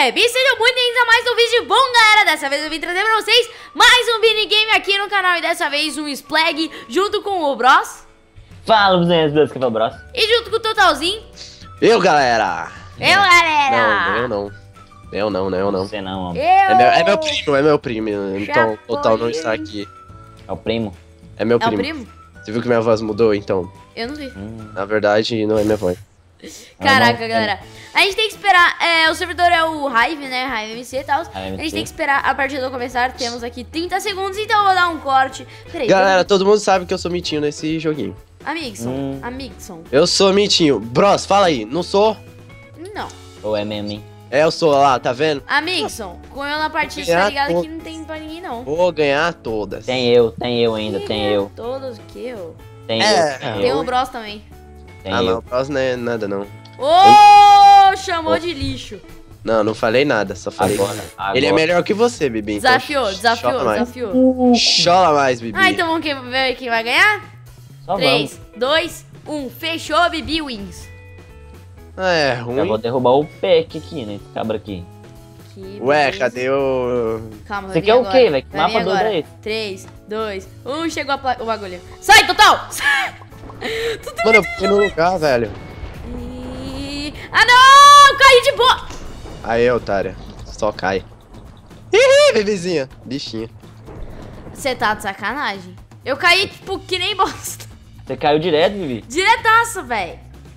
E sejam muito bem-vindos a mais um vídeo bom, galera. Dessa vez eu vim trazer pra vocês mais um minigame aqui no canal. E dessa vez um Splag junto com o Bros. Fala, buzinhas, beleza, que é o Bros. E junto com o Totalzinho. Eu, galera. Galera. Não. Você não, homem. É meu primo. Então, Total não está aqui. É o primo. É meu É o primo. primo? Você viu que minha voz mudou, então? Eu não vi. Na verdade, não é minha voz. Caraca, galera. A gente tem que esperar. O servidor é o Hive, né? Hive MC e tal. A gente tem que esperar a partida começar. Temos aqui 30 segundos, então eu vou dar um corte. Peraí. Galera, todo mundo sabe que eu sou mitinho nesse joguinho. Amigson. Eu sou mitinho. Bros, fala aí. Não sou? Não. Ou é mesmo, hein? É, eu sou lá, tá vendo? Amigson, com eu na partida, Ganhar tá ligado todas. que não tem pra ninguém, não. Vou ganhar todas. Tem eu ainda, tem eu. Todos que eu. Tem É. eu, tem Tem eu, o Bros também. tem Ah, não, eu. Bros não é nada, não. Chamou de lixo. Não falei nada, só falei. Agora. Ele é melhor que você, Bibi. Então Desafiou. Chola mais, Bibi. Então vamos ver quem vai ganhar? Só 3, 2, 1. Fechou, Bibi wins. É, vamos. Eu vou ruim. derrubar o Peck aqui, né? Esse cabra aqui. Ué, cadê o... Calma, Você quer o quê, velho? Que mapa doido é esse? 3, 2, 1. Chegou o bagulho. Sai, Total! Mano, eu fui no lugar, velho. Ah, não! Caí de boa! Aí, otária. Só cai. Ih, bebezinha. Bichinha. Você tá de sacanagem. Eu caí, tipo, que nem bosta. Você caiu direto, Vivi? Diretaço, velho.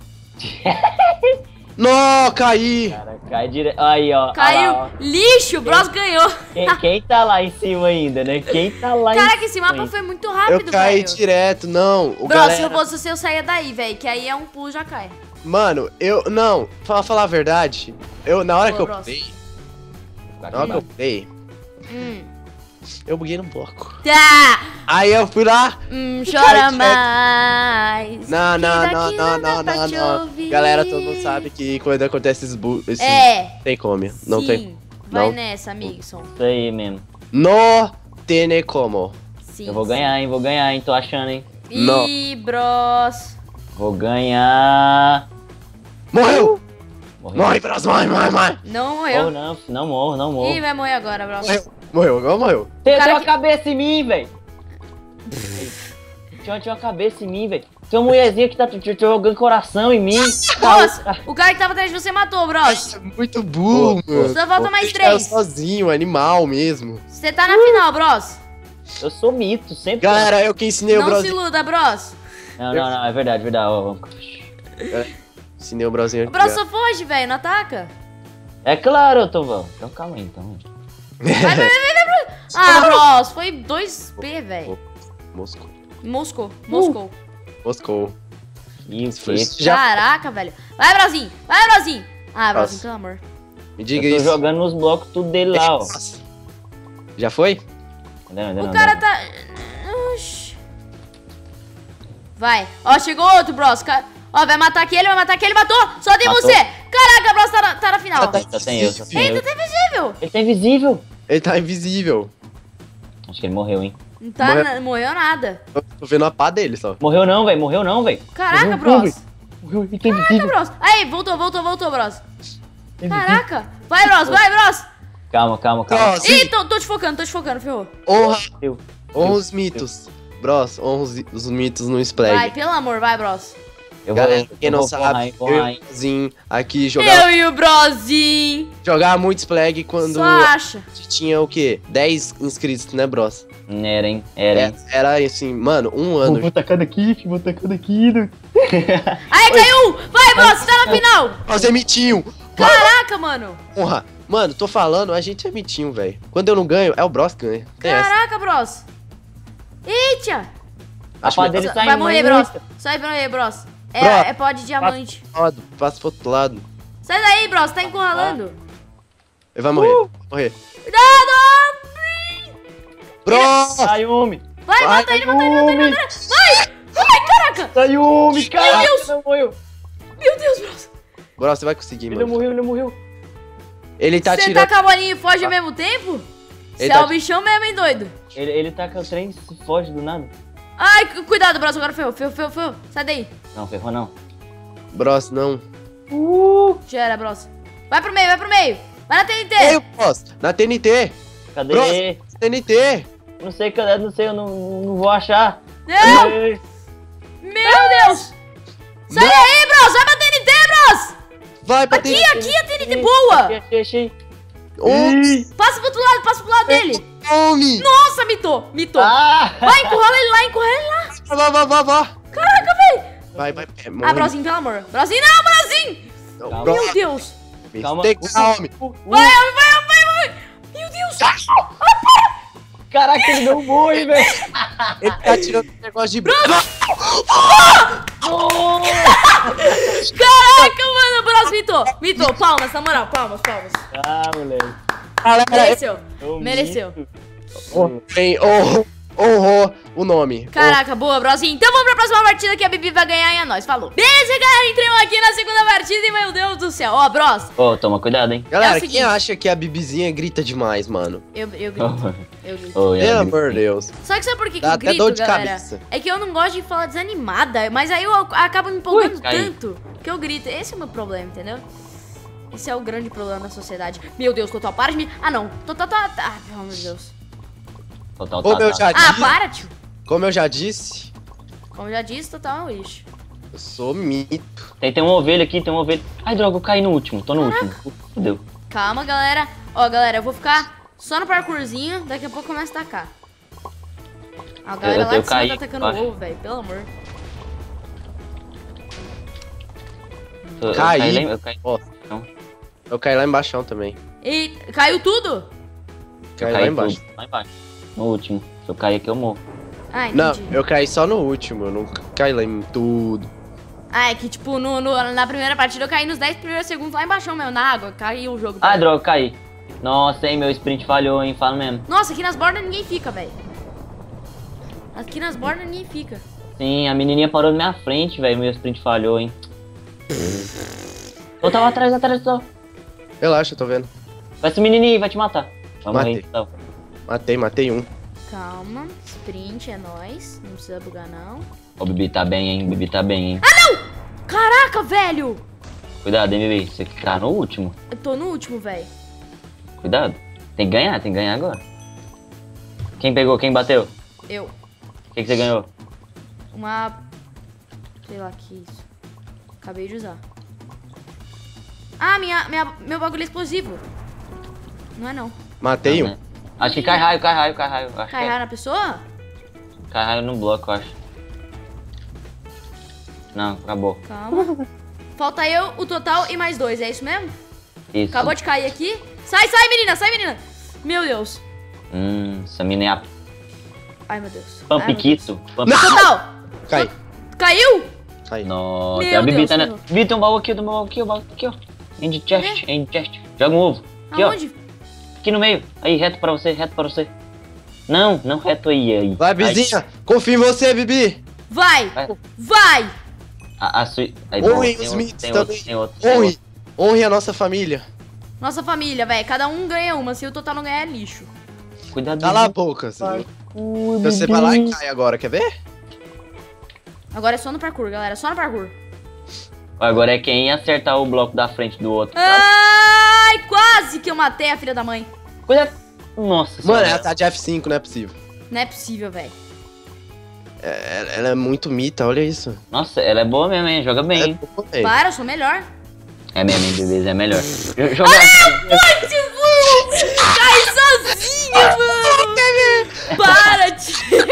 Não, caí. Cara, cai direto. Aí, ó. Caiu. Olha lá, ó. Lixo, o Bros ganhou. Quem tá lá em cima ainda, né? Quem tá lá Caraca, em esse mapa cima? foi muito Eu rápido, caí velho. direto, não. O Bros, galera... se eu fosse você, eu saía daí, velho. Que aí é um pulo, já cai. Mano, não. Pra falar a verdade, na hora Boa, que eu Bros. pulei, eu buguei no bloco. Tá. Aí eu fui lá. Chora mais. Não. daqui não dá pra te ouvir. Galera, todo mundo sabe que quando acontece esses bugs, tem como. Não Sim. tem. Vai não. nessa, Amigson. Isso aí mesmo. No tem como. Sim. Eu vou ganhar, hein? Tô achando, hein? Não. Ih, Bros. Vou ganhar. Morreu! Morreu. Morre, Bros, morre. Não morreu. Não morro. Ih, vai morrer agora, Bros. Morreu, agora morreu. Tem cara uma que- cabeça em mim, velho. Tinha uma cabeça em mim, velho. Tem uma mulherzinha que tá jogando coração em mim. Nossa, o cara que tava atrás de você matou, Bros. É muito burro, mano. Só falta mais Deixa eu 3. sozinho, animal mesmo. Você tá na final, Bros. Eu sou mito, sempre. Galera, eu que ensinei o Não Bros. se iluda, Bros. Não, é verdade. Ó. Ensinei o Brozinho O aqui. Bros só foge, velho. Não ataca. É claro, eu tô. Então calma aí, então. Vai, Bros. Ah, Bros. Foi 2P, velho. Moscou. Moscou. E o Foi- quê? Já Caraca, velho. Vai, Brozinho. Ah, Brozinho, Nossa. pelo amor. me Eu diga tô isso. jogando nos blocos tudo dele lá, ó. Nossa. Já foi? O cara tá... Oxi. Vai. Ó, chegou outro, Bros. Ó, vai matar aquele, matou. Só tem Matou. você. Caraca, Bros tá na final. Só tem eu. Eita, tá invisível. Ele tá invisível. Ele tá invisível. Acho que ele morreu, hein? Não tá, morreu nada. Eu tô vendo a pá dele só. Morreu não, velho. Caraca, Morreu, Bros. Morreu, ele tá Caraca, invisível. Bros. Aí, voltou, Bros. Caraca. Vai, Bros. Calma. Bros, Ih, tô te focando, ferrou. honra Eu. os mitos. Bros, honra os mitos no Splag. Vai, pelo amor, vai, Bros. Eu Galera, quem não vou sabe, vou eu rain. e o Brozinho aqui jogava, Eu e o Brozinho. jogava muito Splag quando Só acha. a gente tinha o quê? 10 inscritos, né, Bros? Era, hein? Era assim, mano, um ano. Vou tacando aqui. Aí, caiu. Vai, Bros, você tá na final. Nós é mitinho. Caraca, mano. Honra. Mano, tô falando, a gente é mitinho, velho. Quando eu não ganho, é o Bros que ganha. Tem essa. Caraca, Bros. Eita. A pá dele tá Vai indo morrer, muito. Bros. Sai pra morrer, Bros. Bros. É pó de diamante. Passa pro outro lado. Sai daí, Bros. Tá encurralando. Ele vai morrer. Vai morrer. Cuidado. Bros! Sayumi. Vai, mata ele. Vai, caraca. Sayumi, cara. Meu Deus. Ele não morreu. Meu Deus, Bros. Bros, você vai conseguir, Ele não mano. morreu. Ele tá Você tá tirando. com a bolinha e foge ao mesmo tempo? Você Ele é tá- o bichão mesmo, hein, doido? Ele tá com o trem e se foge do nada. Ai, cuidado, Bros. Agora ferrou. Sai daí. Não, ferrou não. Bros, não. Já era, Bros. Vai pro meio. Vai na TNT. Ei, Bros, na TNT. Cadê? Bros, TNT. Não sei, cadê? Não sei, eu não vou achar. Não! Ei, Meu Deus! Sai daí, Bros! Vai pra TNT, Bros! Vai pra Aqui, TNT. aqui a TNT boa! Achei. Ih, Passa pro outro lado dele. Homem. Nossa, mitou. Ah! Vai, encurrala ele lá, encurrala ele lá. Vá. Caraca, velho. Vai. Ah, Brozinho, pelo amor. Brozinho, não, Brozinho! Calma. Meu Deus. Calma. Tem calma. Vai, vai. Meu Deus. Caraca, ele deu um boi, velho. Ele tá tirando um negócio de... Caraca, mano, o Bros mitou. Palmas, na moral, palmas. Ah, moleque. Galera, Mereceu. Honrou o nome. Caraca, boa, Brozinho. Então vamos pra próxima partida que a Bibi vai ganhar e é nóis. Falou. Beleza, galera, entramos aqui na segunda partida e, meu Deus do céu. Ó, Bros. Ô, toma cuidado, hein. Galera, É o seguinte. quem acha que a Bibizinha grita demais, mano? Eu grito. Ô, Pelo amor de Deus. Só que sabe por que Dá eu até grito, dor de galera? cabeça. É que eu não gosto de falar desanimada, mas aí eu acabo me empolgando caí. tanto que eu grito. Esse é o meu problema, entendeu? Esse é o grande problema da sociedade. Meu Deus, Total, para de me... Ah, não. Total, ah, pelo amor de Deus. Total, Como eu já Ah, disse, para, tio. como eu já disse, Como eu já disse, Total é um lixo. eu sou mito. Tem uma ovelha aqui, tem uma ovelha. Ai, droga, eu caí no último, tô no último. Fudeu. Calma, galera. Ó, galera, eu vou ficar só no parkourzinho. Daqui a pouco começa a tacar. A galera lá de cima tá atacando o ovo, velho. Pelo amor. Eu Caí. caí. Eu caí. Ó, Não. eu caí lá embaixo também. E caiu tudo? Caí Eu lá caí embaixo. tudo, lá embaixo. No último. Se eu cair aqui, eu morro. Ah, Não, entendi. eu caí só no último, eu não caí lá em tudo. Ah, é que tipo, na primeira partida eu caí nos 10 primeiros segundos lá embaixo mesmo, na água. Caiu o jogo. Ai, droga, eu caí. Nossa, hein, meu sprint falhou, hein, falo mesmo. Nossa, aqui nas bordas ninguém fica, velho. Aqui nas bordas ninguém fica. Sim, a menininha parou na minha frente, velho, meu sprint falhou, hein. Eu tava atrás, só. Relaxa, eu tô vendo. Vai esse menininho, vai te matar. Vai Matei. morrer, então. Matei um. Calma, sprint é nóis. Não precisa bugar, não. Ó, o Bibi tá bem, hein, o Bibi tá bem, hein. Caraca, velho! Cuidado, hein, Bibi, você que tá no último. Eu tô no último, velho. Cuidado. Tem que ganhar agora. Quem pegou, quem bateu? Eu. O que você ganhou? Uma... Sei lá, que isso. Acabei de usar. Ah, meu bagulho é explosivo. Não é, não. Matei Não, um. né? Acho que cai raio. Acho Cai que é. raio na pessoa? Cai raio no bloco, eu acho. Não, acabou. Calma. Falta eu, o Total e mais 2, é isso mesmo? Isso. Acabou de cair aqui. Sai, menina! Meu Deus. Essa mina é a Ai, meu Deus. Pampiquito. Total! Cai. Caiu? Cai. Nossa, Meu a Bibi Deus, tá na... ferrou. Bibi, tem um baú aqui, ó. End chest. Joga um ovo. Aqui, Aonde? ó. Aqui no meio. Aí, reto pra você. Não reto aí. Vai, Bizinha. Confio em você, Bibi. Vai! Vai. Aí, Honre tem os outro, mitos tem também. outro, tem outro. Honre a nossa família. Nossa família, velho. Cada um ganha uma. Se o Total não ganhar, é lixo. Cuidado. Cala a boca. Você vai lá e cai agora, quer ver? Agora é só no parkour, galera. Só no parkour. Agora é quem acertar o bloco da frente do outro. Ai, quase que eu matei a filha da mãe. Cuidado. Nossa Mano, senhora. ela tá de F5, não é possível. Não é possível, velho. Ela é muito mita, olha isso. Nossa, ela é boa mesmo, hein? Joga bem, hein? Para, eu sou melhor. É mesmo, hein, beleza, é melhor. Joga. Cai sozinho, mano. Para, tio.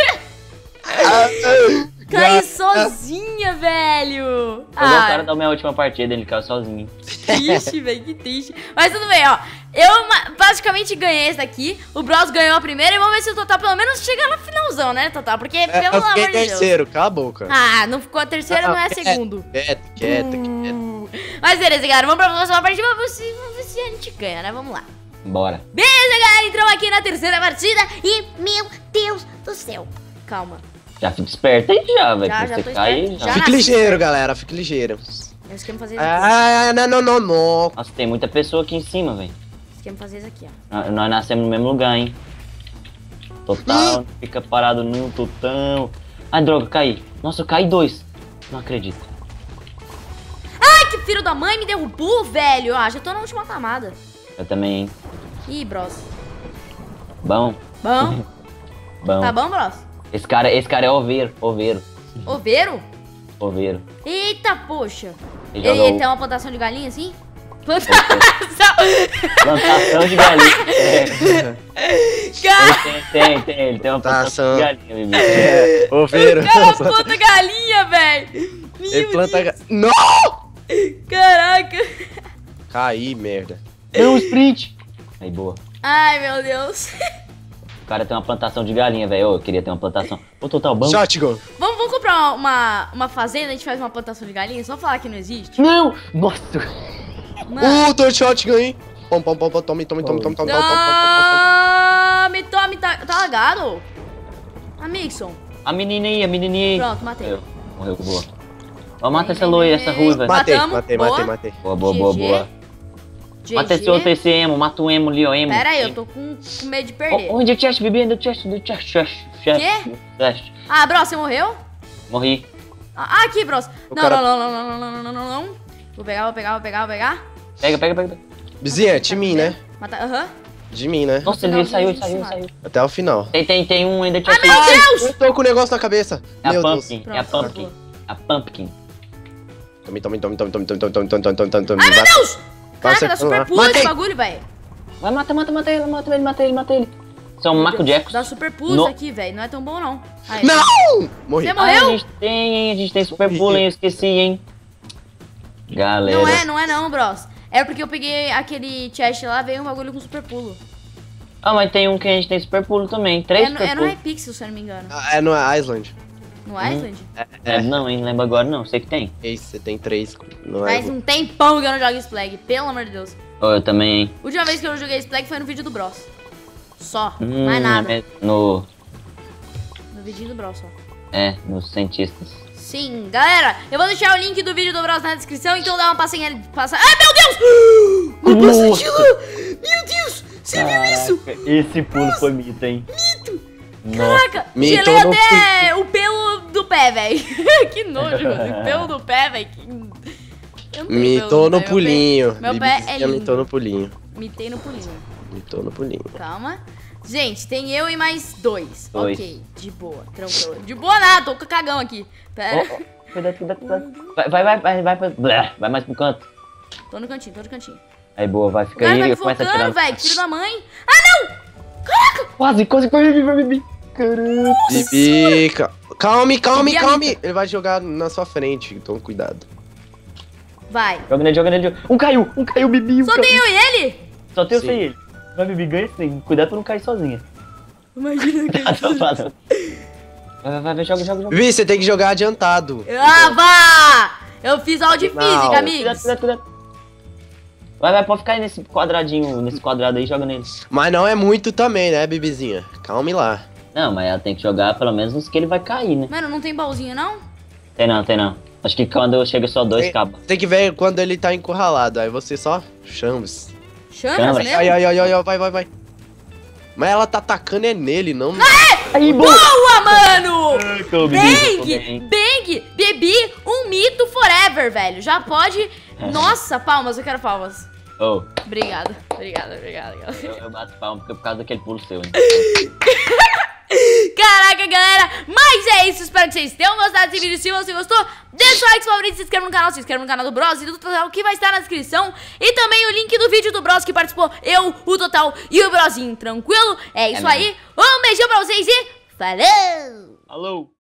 Cai sozinha, velho. Eu vou o cara da minha última partida, ele caiu sozinho. Triste, velho, que triste. Mas tudo bem, ó. Eu basicamente ganhei esse daqui. O Bros ganhou a primeira. E vamos ver se o Total pelo menos chega no finalzão, né, Total? Porque, pelo Eu amor fiquei de Deus. terceiro, cala a boca. Ah, não ficou a terceira, não é a segundo. Quieta. Mas beleza, galera. Vamos pra próxima partida. Vamos ver se a gente ganha, né? Vamos lá. Bora. Beleza, galera. Entramos aqui na terceira partida. E, meu Deus do céu. Calma. Já fica esperto aí já, velho. Já Você tô cai esperto. já. Já. Fique nasci ligeiro, certo. galera, fique ligeiro. Nós queremos fazer isso aqui. Ah, não. Nossa, tem muita pessoa aqui em cima, velho. Nós queremos fazer isso aqui, ó. Nós nascemos no mesmo lugar, hein. Total, fica parado no totão. Ai, droga, caí. Nossa, eu caí 2. Não acredito. Ai, que filho da mãe me derrubou, velho. Ah, já tô na última camada. Eu também, hein. Ih, bros. Bom. Bom? Bom. Tá bom, bros? Esse cara é oveiro. Oveiro? Oveiro. Eita, poxa. Ele Ele joga tem uma plantação de galinha assim? Plantação! plantação de galinha. Cara, Ele tem uma plantação de galinha, bebê. Oveiro. cara planta galinha, velho! Ele planta... Não! Caraca! Caí, merda. Deu um sprint. Aí, boa. Ai, meu Deus. O cara tem uma plantação de galinha, velho. Eu queria ter uma plantação. Ô, total bom. Shotgun. Vamos comprar uma fazenda, a gente faz uma plantação de galinha, só falar que não existe? Não! Nossa! Mano. Tô de shotgun, hein? Tome. Ah, me tome, tá lagado? Amixon. A menininha aí. Pronto, matei. Morreu, boa. Ó, mata essa loira, essa ruiva. Matamos, Matei. Boa. GG. Mata esse outro, esse emo. Mata o emo ali, ó. Emo. Pera aí, eu tô com medo de perder. Onde é o chest, bebê? Onde é o chest? Chest. Ah, bro, você morreu? Morri. Ah, aqui, bros. O Não, cara- não. Vou pegar. Pega. Vizinha, de mim, né? Mata, aham. De mim, né? Nossa, ele saiu. Até o final. Tem um ainda chest. Meu Deus! Eu tô com o negócio na cabeça. É a Meu Deus. Pumpkin. Pronto, É a Pumpkin. A Pumpkin. Tome. Ai, meu Vai- Deus! vai Caraca, dá acertando super lá. pulo esse Matei. bagulho, velho. Vai, mata ele. Isso é um Marco Jackson. Dá super pulos No- aqui, velho. Não é tão bom, não. Aí. Não! Morri. Você morreu? A gente tem super pulo, hein? Eu esqueci, hein? Galera. Não é, bros. É porque eu peguei aquele chest lá, veio um bagulho com super pulo. Ah, mas tem um que a gente tem super pulo também. 3 super É no pulo. Hypixel, se eu não me engano. É no Island. No Island? Não, hein? Lembro agora não. Sei que tem. Esse, você tem 3 no Faz Island. um tempão que eu não jogo Splag, pelo amor de Deus. Oh, eu também, hein? A última vez que eu joguei Splag foi no vídeo do Bros. Só, mais nada. No vídeo do Bros só. nos cientistas. Sim, galera, eu vou deixar o link do vídeo do Bros na descrição, então dá uma passinha ali. Ai, meu Deus! Uma passadinha! Meu Deus! Você viu isso? Esse pulo foi mito, hein? Caraca, Mito gelei no até o pelo do pé, velho. Que nojo, o pelo do pé, velho. Eu não tenho Mitou pelo no pé, pulinho. Meu pé é Bibizinha lindo. mitou no pulinho. Mitei no pulinho. Mitou no pulinho. Calma. Gente, tem eu e mais dois. Dois. Ok, de boa, tranquilo. De boa nada, tô com cagão aqui. Pera. Cuidado. Vai mais pro canto. Tô no cantinho. Aí, boa, vai. O Fica cara tá aí me e começa a focando, tirar. velho. Que filho da mãe. Ah, não! Quase foi, Bibi. Caramba. Bibi, calme. Bibi Anitta. Ele vai jogar na sua frente, então cuidado. Vai. Joga nele. Um caiu, Bibi. Só tem eu e ele? Só tem eu Sim. sem ele. Vai, Bibi, ganha sim. Cuidado pra não cair sozinha. Imagina que... Vai, joga. Bibi, você tem que jogar adiantado. Ah, vá! Eu fiz aula de Não. física, amigos. Cuidado. Vai, pode ficar aí nesse quadradinho, nesse quadrado aí, joga nele. Mas não é muito também, né, Bibizinha? Calme lá. Não, mas ela tem que jogar pelo menos nos que ele vai cair, né? Mano, não tem baúzinho, não? Tem não. Acho que quando chega só 2, acaba. Tem que ver quando ele tá encurralado, aí você só chamas. Chamas Chama. mesmo? Ai, vai. Mas ela tá atacando nele, não... Aí, boa! Boa, mano! Bang! Bang! Bebi um mito forever, velho. Já pode... Nossa, palmas, eu quero palmas. Oh, Obrigada. eu bato palma porque por causa daquele pulo seu, hein? Caraca, galera, mas é isso, espero que vocês tenham gostado desse vídeo. Se você gostou, deixa o like favorito, se inscreva no canal do Bros e do Total, que vai estar na descrição. E também o link do vídeo do Bros que participou, eu, o Total e o Brozinho, tranquilo? É isso aí, um beijão pra vocês e falou! Alô!